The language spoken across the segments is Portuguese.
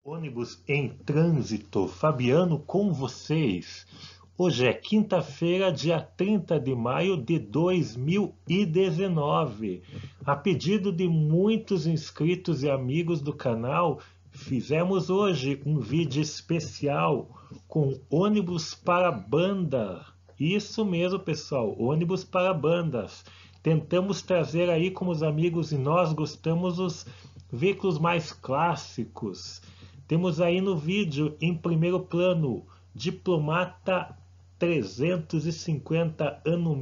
Ônibus em trânsito, Fabiano com vocês. Hoje é quinta-feira, dia 30 de maio de 2019. A pedido de muitos inscritos e amigos do canal, fizemos hoje um vídeo especial com ônibus para banda. Isso mesmo, pessoal, ônibus para bandas. Tentamos trazer aí, como os amigos e nós gostamos, os veículos mais clássicos. Temos aí no vídeo, em primeiro plano, Diplomata 350, ano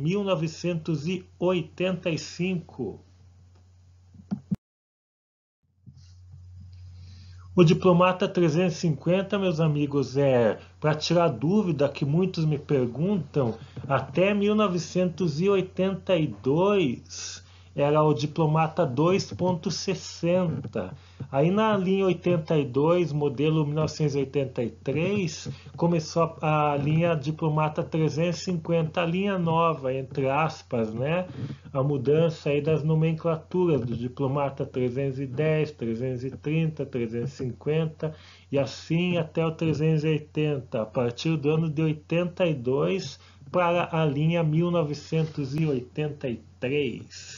1985. O Diplomata 350, meus amigos, para tirar dúvida que muitos me perguntam, até 1982 era o Diplomata 2.60. Aí na linha 82, modelo 1983, começou a linha Diplomata 350, a linha nova, entre aspas, né? A mudança aí das nomenclaturas do Diplomata 310, 330, 350 e assim até o 380, a partir do ano de 82 para a linha 1983.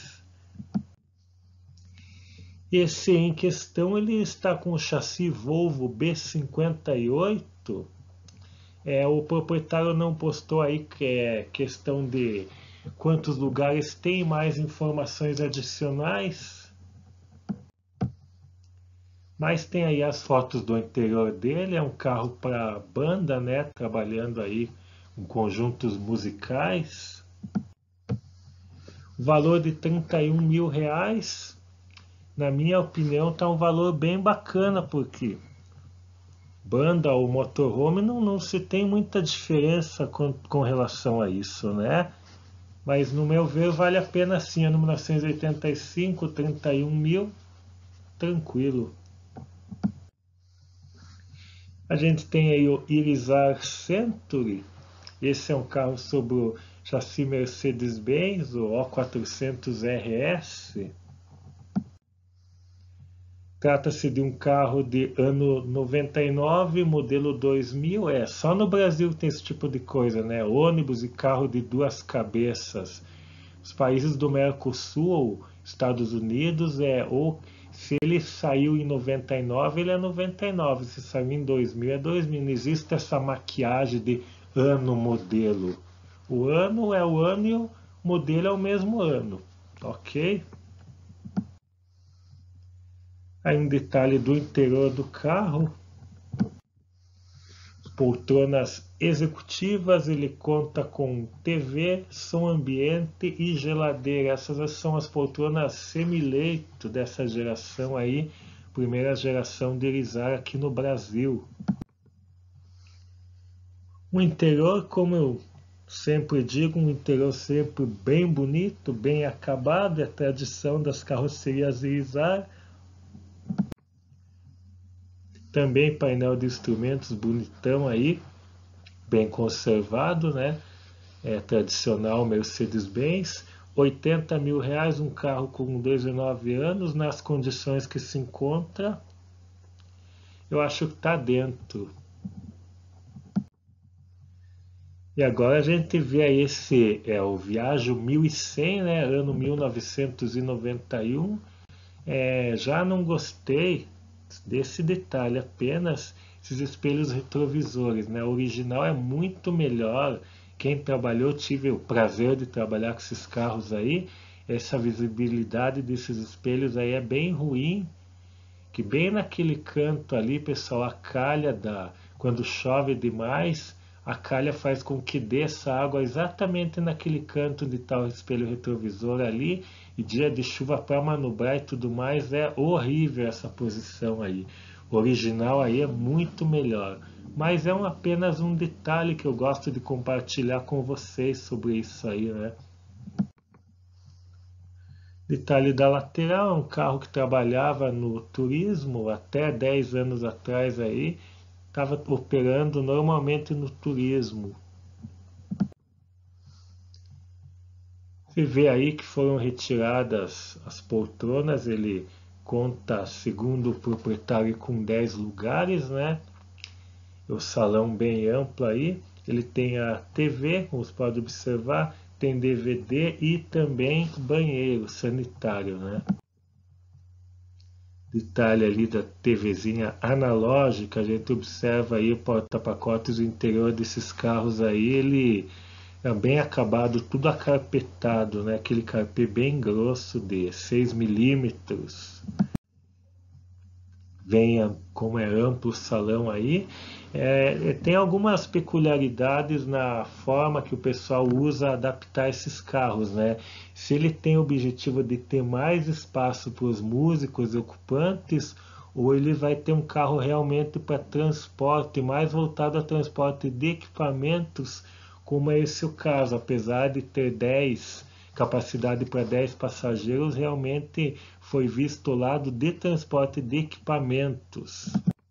Esse em questão ele está com o chassi Volvo B58. O proprietário não postou aí que é questão de quantos lugares tem, mais informações adicionais. Mas tem aí as fotos do interior dele, é um carro para banda, né? Trabalhando aí com conjuntos musicais. O valor de R$31 mil. Na minha opinião, está um valor bem bacana, porque banda ou motorhome não se tem muita diferença com relação a isso, né? Mas no meu ver vale a pena sim, ano 1985, 31 mil, tranquilo. A gente tem aí o Irizar Century, esse é um carro sobre o chassi Mercedes-Benz, o O400 RS. Trata-se de um carro de ano 99, modelo 2000. Só no Brasil tem esse tipo de coisa, né? Ônibus e carro de duas cabeças. Os países do Mercosul, ou Estados Unidos, ou se ele saiu em 99, ele é 99. Se saiu em 2000, é 2000. Não existe essa maquiagem de ano, modelo. O ano é o ano e o modelo é o mesmo ano, ok? Aí um detalhe do interior do carro, poltronas executivas, ele conta com TV, som ambiente e geladeira. Essas são as poltronas semi-leito dessa geração aí, primeira geração de Irizar aqui no Brasil. O interior, como eu sempre digo, um interior sempre bem bonito, bem acabado, é a tradição das carrocerias Irizar. Também painel de instrumentos bonitão aí, bem conservado, né? Tradicional Mercedes-Benz. R$80 mil, um carro com 19 anos, nas condições que se encontra, eu acho que está dentro. E agora a gente vê aí o Viaggio 1100, né? Ano 1991. Já não gostei desse detalhe, apenas esses espelhos retrovisores, né? O original é muito melhor. Quem trabalhou, tive o prazer de trabalhar com esses carros aí, essa visibilidade desses espelhos aí é bem ruim, que bem naquele canto ali, pessoal, a calha quando chove demais, a calha faz com que desça água exatamente naquele canto onde está o espelho retrovisor ali, e dia de chuva para manobrar e tudo mais, é horrível essa posição aí. O original aí é muito melhor, mas apenas um detalhe que eu gosto de compartilhar com vocês sobre isso aí, né? Detalhe da lateral, um carro que trabalhava no turismo até 10 anos atrás aí, estava operando normalmente no turismo. Você vê aí que foram retiradas as poltronas, ele conta, segundo o proprietário, com 10 lugares, né? O salão bem amplo aí. Ele tem a TV, como você pode observar, tem DVD e também banheiro sanitário, né? Detalhe ali da TVzinha analógica, a gente observa aí o porta-pacotes do interior desses carros aí, ele é bem acabado, tudo acarpetado, né? Aquele carpê bem grosso de 6 milímetros. Venha como é amplo o salão aí. Tem algumas peculiaridades na forma que o pessoal usa adaptar esses carros, né? Se ele tem o objetivo de ter mais espaço para os músicos e ocupantes, ou ele vai ter um carro realmente para transporte, mais voltado a transporte de equipamentos, como é esse o caso, apesar de ter 10 capacidade para 10 passageiros, realmente foi visto o lado de transporte de equipamentos.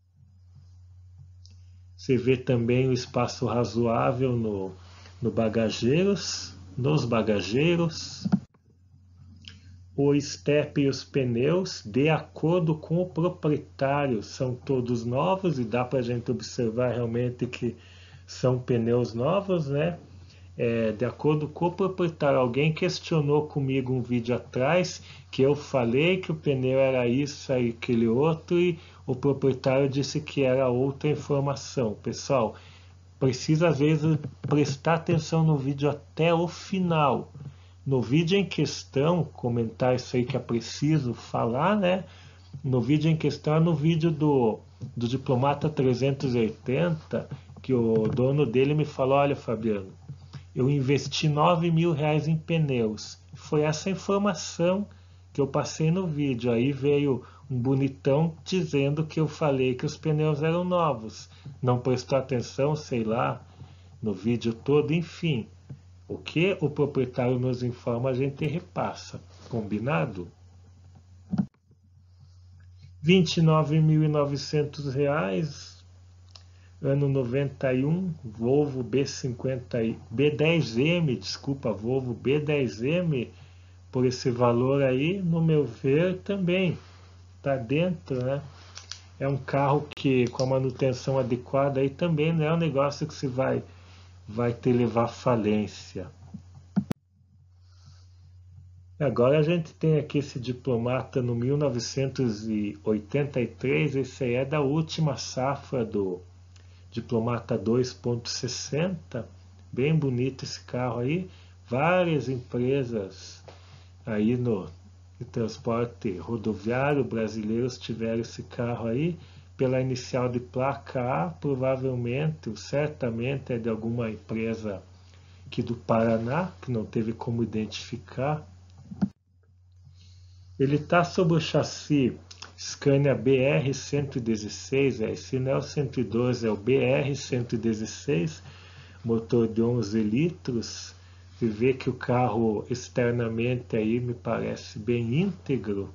Você vê também o espaço razoável no bagageiros, nos bagageiros. O estepe e os pneus, de acordo com o proprietário, são todos novos e dá para a gente observar realmente que são pneus novos, né? De acordo com o proprietário, alguém questionou comigo um vídeo atrás que eu falei que o pneu era isso e aquele outro e o proprietário disse que era outra informação. Pessoal, precisa às vezes prestar atenção no vídeo até o final. No vídeo em questão, comentar isso aí que é preciso falar, né? No vídeo em questão, no vídeo do Diplomata 380, que o dono dele me falou, olha, Fabiano, eu investi R$ 9.000 em pneus. Foi essa informação que eu passei no vídeo. Aí veio um bonitão dizendo que eu falei que os pneus eram novos. Não prestou atenção, sei lá, no vídeo todo, enfim. O que o proprietário nos informa, a gente repassa. Combinado? R$ 29.900, ano 91, Volvo B10M, desculpa, Volvo B10M, por esse valor aí, no meu ver, também está dentro, né? É um carro que, com a manutenção adequada, aí também não é um negócio que se vai te levar à falência. Agora a gente tem aqui esse Diplomata no 1983, esse aí é da última safra do Diplomata 2.60, bem bonito esse carro aí, várias empresas aí no transporte rodoviário brasileiros tiveram esse carro aí, pela inicial de placa A, provavelmente, ou certamente é de alguma empresa aqui do Paraná, que não teve como identificar. Ele está sob o chassi Scania BR-116, esse não é o 112, é o BR-116, motor de 11 litros. Você vê que o carro externamente aí me parece bem íntegro.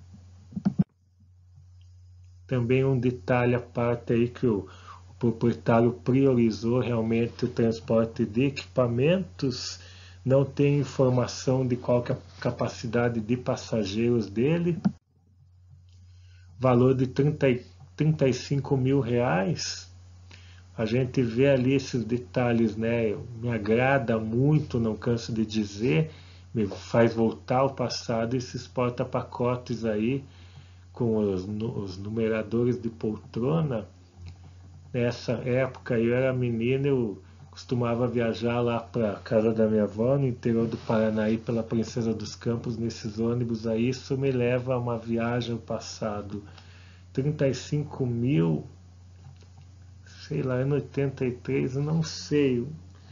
Também um detalhe à parte aí que o proprietário priorizou realmente o transporte de equipamentos, não tem informação de qual que é a capacidade de passageiros dele. Valor de R$ 35.000. A gente vê ali esses detalhes, né? Me agrada muito, não canso de dizer, me faz voltar ao passado esses porta-pacotes aí com os numeradores de poltrona. Nessa época eu era menino, eu costumava viajar lá para casa da minha avó, no interior do Paraná, pela Princesa dos Campos, nesses ônibus aí. Isso me leva a uma viagem ao passado. 35.000, sei lá, ano 83, eu não sei.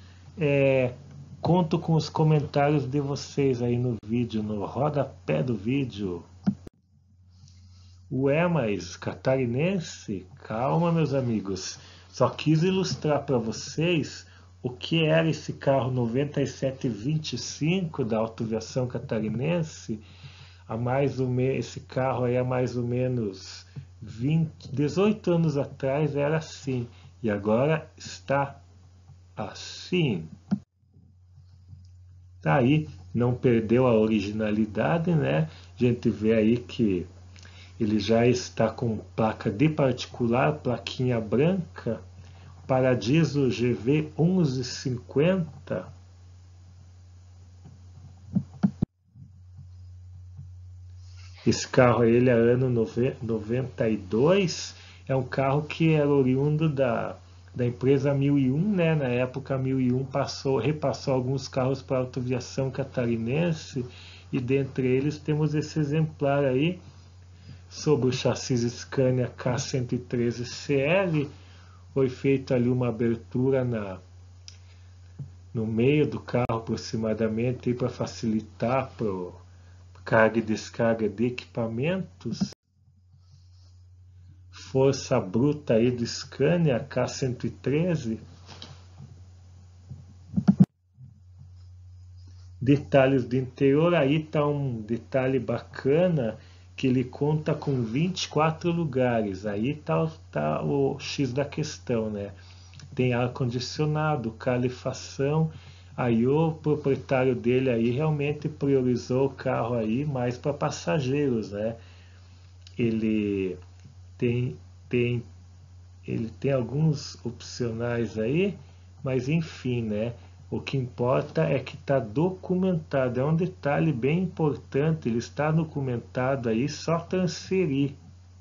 Conto com os comentários de vocês aí no vídeo, no rodapé do vídeo. Ué, mas catarinense? Calma, meus amigos. Só quis ilustrar para vocês o que era esse carro 9725 da Autoviação Catarinense. Esse carro aí há mais ou menos 18 anos atrás era assim. E agora está assim. Tá aí, não perdeu a originalidade, né? A gente vê aí que Ele já está com placa de particular, plaquinha branca, Paradiso GV 1150. Esse carro aí, ele é ano 92, é um carro que era oriundo da empresa 1001, né? Na época a 1001 repassou alguns carros para a autoviação catarinense, e dentre eles temos esse exemplar aí, sobre o chassi Scania K113 CL. Foi feita ali uma abertura no meio do carro aproximadamente para facilitar para carga e descarga de equipamentos. Força bruta aí do Scania K113. Detalhes do interior, aí está um detalhe bacana, que ele conta com 24 lugares. Aí tá o X da questão, né? Tem ar-condicionado, calefação. Aí o proprietário dele aí realmente priorizou o carro aí mais para passageiros, né? Ele tem, tem, ele tem alguns opcionais aí, mas enfim, né? O que importa é que está documentado. É um detalhe bem importante, ele está documentado aí, só transferir.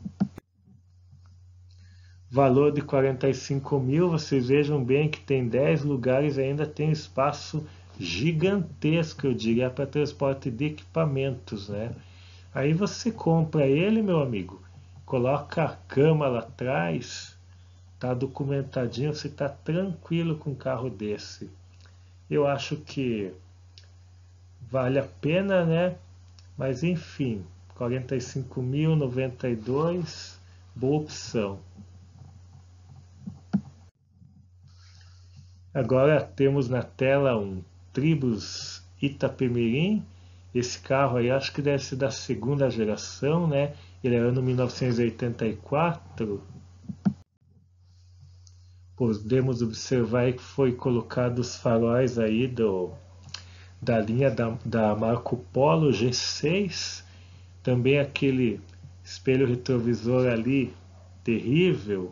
Valor de 45 mil, vocês vejam bem que tem 10 lugares, ainda tem espaço gigantesco, eu diria, para transporte de equipamentos, né? Aí você compra ele, meu amigo, coloca a cama lá atrás, tá documentadinho, você tá tranquilo com um carro desse. Eu acho que vale a pena, né? Mas enfim, 45 mil, 92, boa opção. Agora temos na tela um Tribus Itapemirim. Esse carro aí acho que deve ser da segunda geração, né? Ele é ano 1984. Podemos observar que foi colocado os faróis aí da linha da Marco Polo G6. Também aquele espelho retrovisor ali, terrível.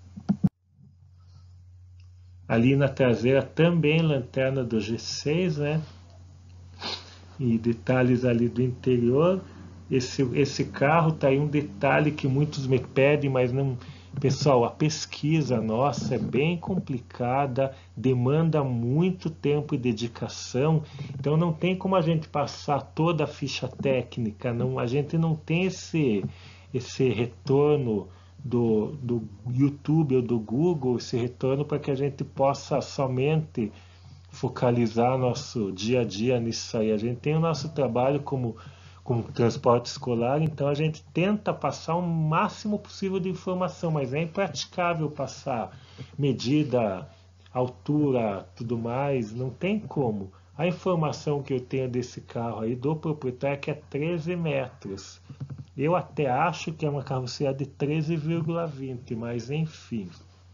Ali na traseira também lanterna do G6, né? E detalhes ali do interior. Esse carro tá aí um detalhe que muitos me pedem, mas não. Pessoal, a pesquisa nossa é bem complicada, demanda muito tempo e dedicação, então não tem como a gente passar toda a ficha técnica, não, a gente não tem esse retorno do YouTube ou do Google, esse retorno para que a gente possa somente focalizar nosso dia a dia nisso aí. A gente tem o nosso trabalho como transporte escolar, então a gente tenta passar o máximo possível de informação, mas é impraticável passar medida, altura, tudo mais, não tem como. A informação que eu tenho desse carro aí do proprietário é que é 13 metros. Eu até acho que é uma carroceria de 13,20, mas enfim.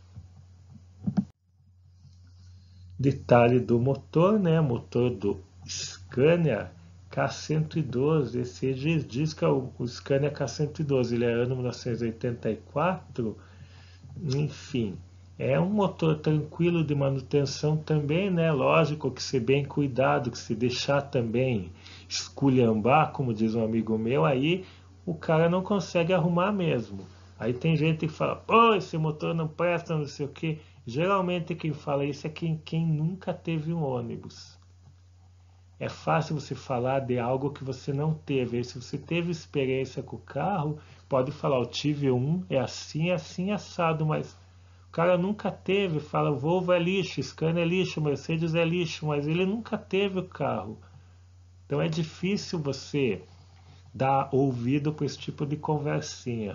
Detalhe do motor, né? Motor do Scania K112. Esse diz que é o Scania K112. Ele é ano 1984. Enfim, é um motor tranquilo de manutenção também, né? Lógico que se bem cuidado, que se deixar também esculhambar, como diz um amigo meu, aí o cara não consegue arrumar mesmo. Aí tem gente que fala, pô, esse motor não presta, não sei o quê. Geralmente quem fala isso é quem nunca teve um ônibus. É fácil você falar de algo que você não teve. Aí, se você teve experiência com o carro, pode falar, eu tive um, é assim, assado, mas o cara nunca teve. Fala, Volvo é lixo, Scania é lixo, Mercedes é lixo, mas ele nunca teve o carro. Então é difícil você dar ouvido para esse tipo de conversinha.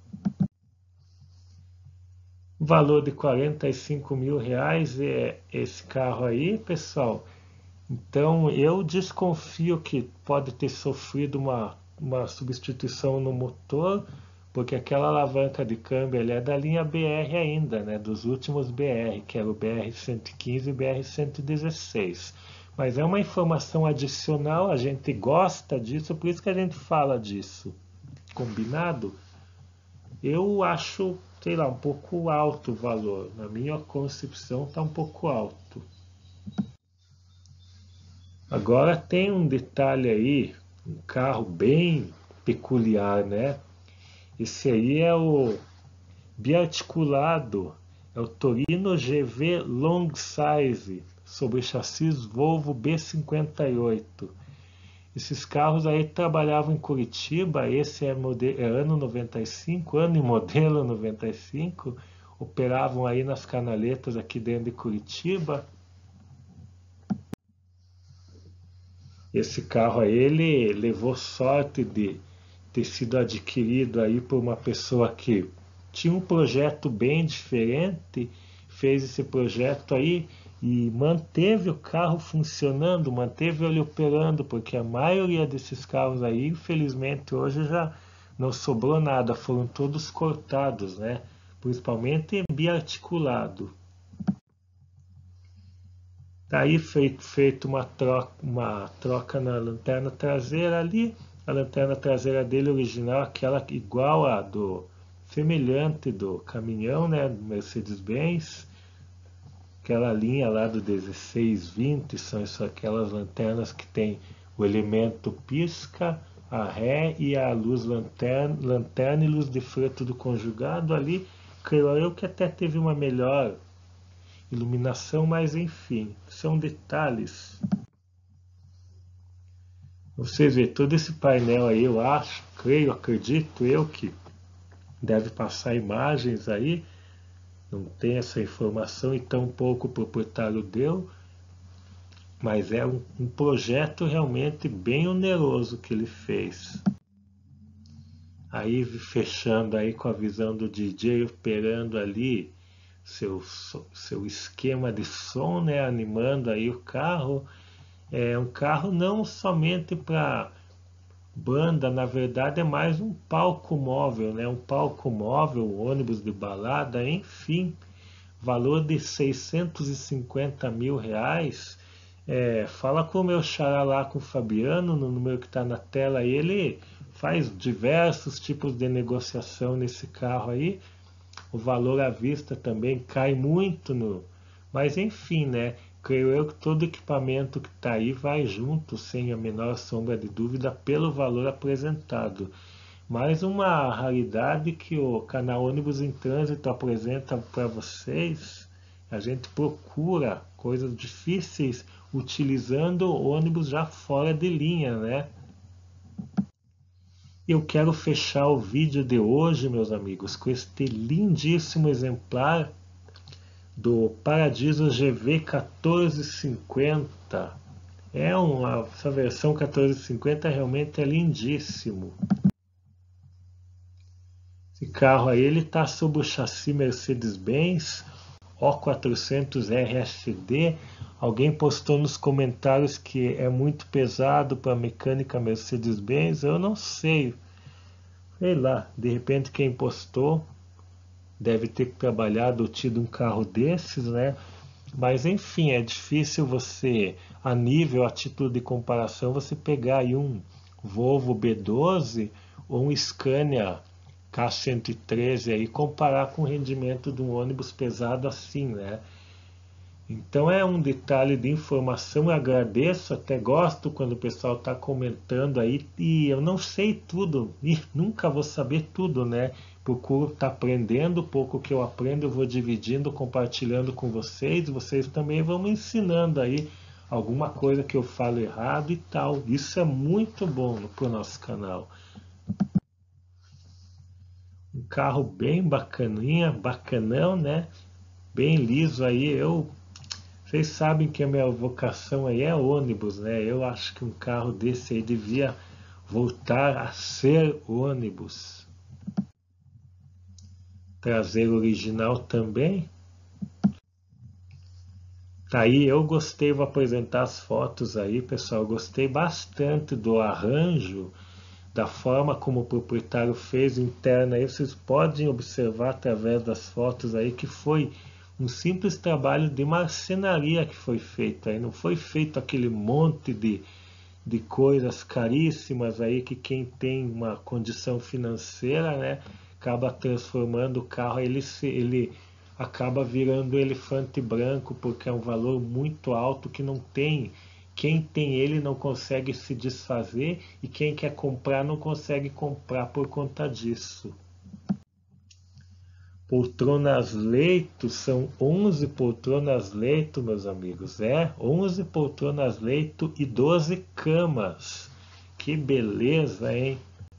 O valor de 45 mil reais é esse carro aí, pessoal. Então eu desconfio que pode ter sofrido uma substituição no motor, porque aquela alavanca de câmbio ali é da linha BR ainda, né? Dos últimos BR, que era o BR-115 e o BR-116. Mas é uma informação adicional, a gente gosta disso, por isso que a gente fala disso. Combinado? Eu acho, sei lá, um pouco alto o valor. Na minha concepção está um pouco alto. Agora tem um detalhe aí, um carro bem peculiar, né? Esse aí é o biarticulado, é o Torino GV Long Size, sobre chassis Volvo B58. Esses carros aí trabalhavam em Curitiba, esse é ano 95, ano e modelo 95, operavam aí nas canaletas aqui dentro de Curitiba. Esse carro aí, ele levou sorte de ter sido adquirido aí por uma pessoa que tinha um projeto bem diferente, fez esse projeto aí e manteve o carro funcionando, manteve ele operando, porque a maioria desses carros aí, infelizmente, hoje já não sobrou nada, foram todos cortados, né? Principalmente biarticulado. Daí feito uma troca na lanterna traseira ali. A lanterna traseira dele original, aquela igual a do semelhante do caminhão, né, do Mercedes-Benz. Aquela linha lá do 1620, são aquelas lanternas que tem o elemento pisca, a ré e a luz lanterna e luz de freio tudo conjugado ali. Creio eu que até teve uma melhor iluminação, mas enfim, são detalhes. Você vê todo esse painel aí, eu acho, creio, acredito eu que deve passar imagens aí, não tem essa informação e tão pouco o proprietário deu, mas é um projeto realmente bem oneroso que ele fez. Aí fechando aí com a visão do DJ operando ali seu esquema de som, né, animando aí o carro. É um carro não somente para banda, na verdade é mais um palco móvel, né? Um palco móvel, ônibus de balada, enfim, valor de 650 mil reais. Fala com o meu xará lá, com o Fabiano, no número que está na tela, ele faz diversos tipos de negociação nesse carro aí. O valor à vista também cai muito no. Mas enfim, né? Creio eu que todo equipamento que está aí vai junto, sem a menor sombra de dúvida, pelo valor apresentado. Mais uma raridade que o canal Ônibus em Trânsito apresenta para vocês. A gente procura coisas difíceis utilizando ônibus já fora de linha, né? Eu quero fechar o vídeo de hoje, meus amigos, com este lindíssimo exemplar do Paradiso GV 1450. Essa versão 1450 realmente é lindíssimo. Esse carro aí, ele está sob o chassi Mercedes-Benz O400 RSD. Alguém postou nos comentários que é muito pesado para a mecânica Mercedes-Benz. Eu não sei. Sei lá, de repente quem postou deve ter trabalhado ou tido um carro desses, né? Mas enfim, é difícil você, a título de comparação, você pegar aí um Volvo B12 ou um Scania K113 aí, comparar com o rendimento de um ônibus pesado assim, né? Então é um detalhe de informação, eu agradeço, até gosto quando o pessoal está comentando aí, e eu não sei tudo, e nunca vou saber tudo, né? Procuro estar aprendendo, o pouco que eu aprendo eu vou dividindo, compartilhando com vocês, vocês também vão me ensinando aí alguma coisa que eu falo errado e tal. Isso é muito bom para o nosso canal. Um carro bem bacaninha, bacanão, né? Bem liso aí, vocês sabem que a minha vocação aí é ônibus, né? Eu acho que um carro desse aí devia voltar a ser ônibus. Traseiro original também. Tá aí, eu gostei, vou apresentar as fotos aí, pessoal. Eu gostei bastante do arranjo, da forma como o proprietário fez interna aí. Vocês podem observar através das fotos aí que foi um simples trabalho de marcenaria que foi feito aí, não foi feito aquele monte de coisas caríssimas aí que quem tem uma condição financeira, né, acaba transformando o carro, ele acaba virando elefante branco, porque é um valor muito alto que não tem. Quem tem ele não consegue se desfazer e quem quer comprar não consegue comprar por conta disso. Poltronas leito, são 11 poltronas leito, meus amigos. 11 poltronas leito e 12 camas. Que beleza, hein?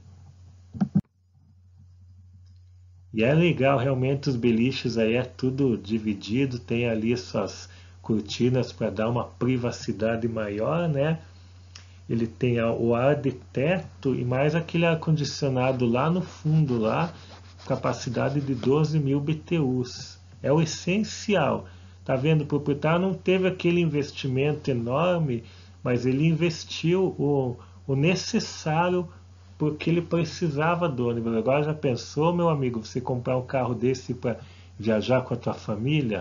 E é legal, realmente os beliches aí é tudo dividido, tem ali suas cortinas para dar uma privacidade maior, né? Ele tem o ar de teto e mais aquele ar-condicionado lá no fundo, lá, capacidade de 12.000 BTUs. É o essencial. Tá vendo? O proprietário não teve aquele investimento enorme, mas ele investiu o necessário porque ele precisava do ônibus. Agora já pensou, meu amigo, você comprar um carro desse para viajar com a tua família?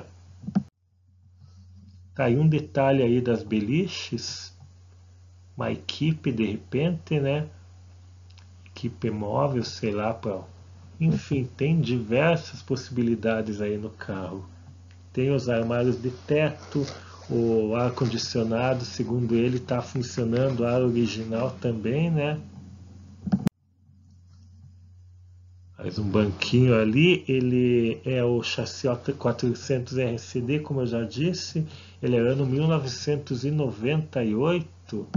Tá aí um detalhe aí das beliches, uma equipe de repente, né? Equipe móvel, sei lá, enfim, tem diversas possibilidades aí no carro. Tem os armários de teto, o ar-condicionado, segundo ele, está funcionando, o ar original também, né? Mais um banquinho ali, ele é o chassi 400 RCD, como eu já disse, ele é ano 1998.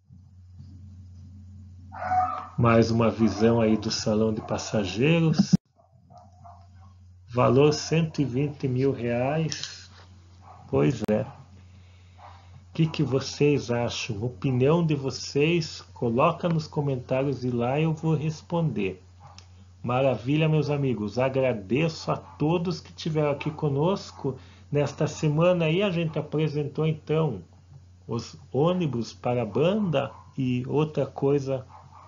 Mais uma visão aí do salão de passageiros. Valor R$ 120.000. Pois é. O que vocês acham? Opinião de vocês? Coloca nos comentários e lá eu vou responder. Maravilha, meus amigos. Agradeço a todos que estiveram aqui conosco. Nesta semana aí a gente apresentou então os ônibus para a banda e outra coisa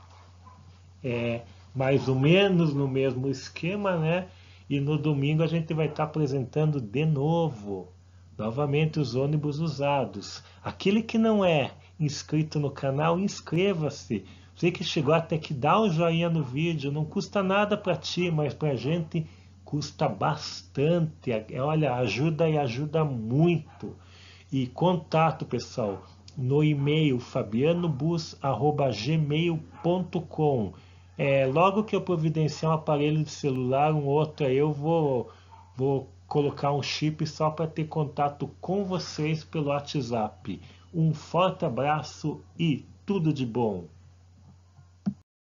mais ou menos no mesmo esquema, né? E no domingo a gente vai estar apresentando de novo, novamente os ônibus usados. Aquele que não é inscrito no canal, inscreva-se. Você que chegou até aqui, dá um joinha no vídeo, não custa nada para ti, mas para a gente custa bastante. Olha, ajuda e ajuda muito. E contato, pessoal, no e-mail fabianobus@gmail.com. Logo que eu providenciar um aparelho de celular, um outro, aí eu vou colocar um chip só para ter contato com vocês pelo WhatsApp. Um forte abraço e tudo de bom!